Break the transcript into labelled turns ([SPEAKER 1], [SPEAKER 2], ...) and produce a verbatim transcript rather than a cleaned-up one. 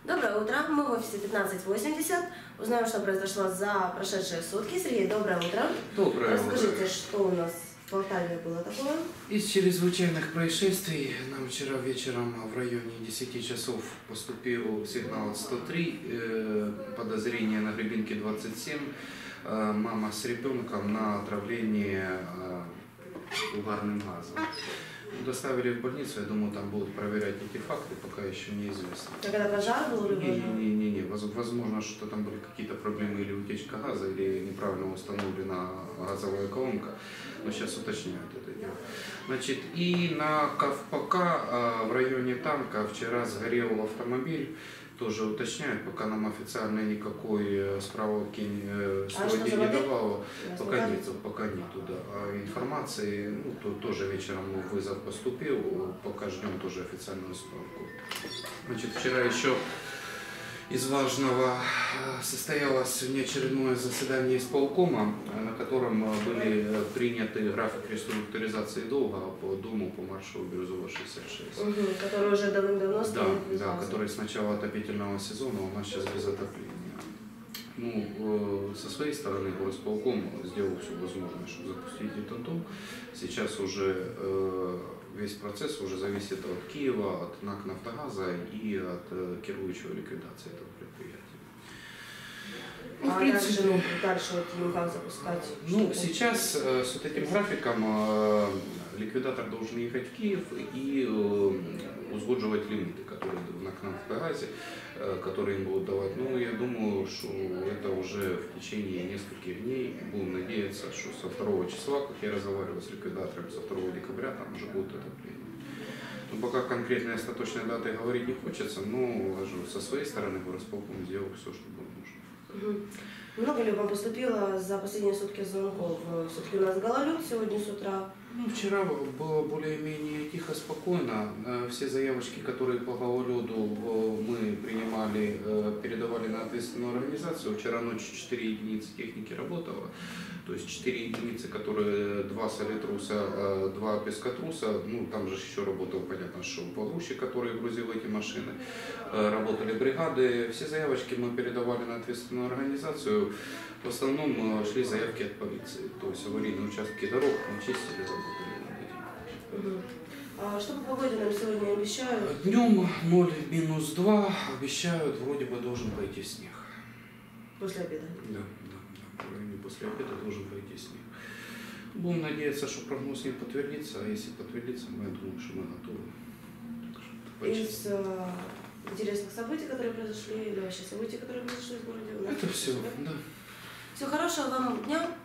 [SPEAKER 1] Доброе утро, мы в офисе пятнадцать восемьдесят. Узнаем, что произошло за прошедшие сутки. Сергей, доброе утро.
[SPEAKER 2] Доброе
[SPEAKER 1] Расскажите,
[SPEAKER 2] утро.
[SPEAKER 1] что у нас в Полтаве было такое?
[SPEAKER 2] Из чрезвычайных происшествий нам вчера вечером в районе десяти часов поступил сигнал сто три, э, подозрение на Гребинке двадцать семь, э, мама с ребенком на отравление э, угарным газом. Доставили в больницу, я думаю, там будут проверять эти факты, пока еще неизвестно.
[SPEAKER 1] Так это пожар был?
[SPEAKER 2] Не-не-не, возможно, что там были какие-то проблемы или утечка газа, или неправильно установлена газовая колонка, но сейчас уточняют это дело. Значит, и на Ковпака в районе танка вчера сгорел автомобиль, тоже уточняют, пока нам официально никакой справки сегодня а не давало, пока нет, пока нету, да. А информации, ну, то, тоже вечером вызов поступил, пока ждем тоже официальную справку. Значит, вчера еще из важного состоялось внеочередное заседание исполкома, на котором были приняты график реструктуризации долга по дому по маршруту Бирюзова шестьдесят шесть.
[SPEAKER 1] Угу, который уже давным-давно стоит.
[SPEAKER 2] Да, да, который с начала отопительного сезона у нас сейчас без отопления. Ну, со своей стороны горосполком сделал все возможное, чтобы запустить этот дом. Сейчас уже э, весь процесс уже зависит от Киева, от НАК «Нафтогаза» и от э, керующего ликвидации этого предприятия. Ну,
[SPEAKER 1] а
[SPEAKER 2] в принципе,
[SPEAKER 1] дальше, дальше вот им как запускать?
[SPEAKER 2] Ну, сейчас э, с вот этим графиком э, ликвидатор должен ехать в Киев и э, узгодживать лимиты, которые в НАК «Нафтогазе», э, которые им будут давать. Ну, я думаю, что это уже в течение нескольких дней, будем надеяться, что со второго числа, как я разговаривал с ликвидатором, со второго декабря там уже будет отопление. Ну, пока конкретной остаточной даты говорить не хочется, но со своей стороны горосполком сделал все, что было нужно.
[SPEAKER 1] Угу. Много ли вам поступило за последние сутки звонков? Все-таки у нас гололед сегодня с утра.
[SPEAKER 2] Ну, вчера было более-менее тихо, спокойно. Все заявочки, которые по гололеду мы принимали, передавали на ответственную организацию. Вчера ночью четыре единицы техники работало. То есть четыре единицы, которые два солитруса, два пескотруса, ну там же еще работал, понятно, что погрузчик, который грузил эти машины, работали бригады. Все заявочки мы передавали на ответственную организацию. В основном шли заявки от полиции, то есть аварийные участки дорог мы чистили, работали над этим.
[SPEAKER 1] Угу. А что по погоде нам сегодня обещают?
[SPEAKER 2] Днем ноль минус два, обещают, вроде бы должен пойти снег.
[SPEAKER 1] После обеда?
[SPEAKER 2] Да, да, да, в районе после обеда должен пойти снег. Будем надеяться, что прогноз не подтвердится, а если подтвердится, мы думаем, что мы готовы.
[SPEAKER 1] Из э, интересных событий, которые произошли, или вообще событий, которые произошли в городе?
[SPEAKER 2] Это все, да.
[SPEAKER 1] Всего хорошего вам дня.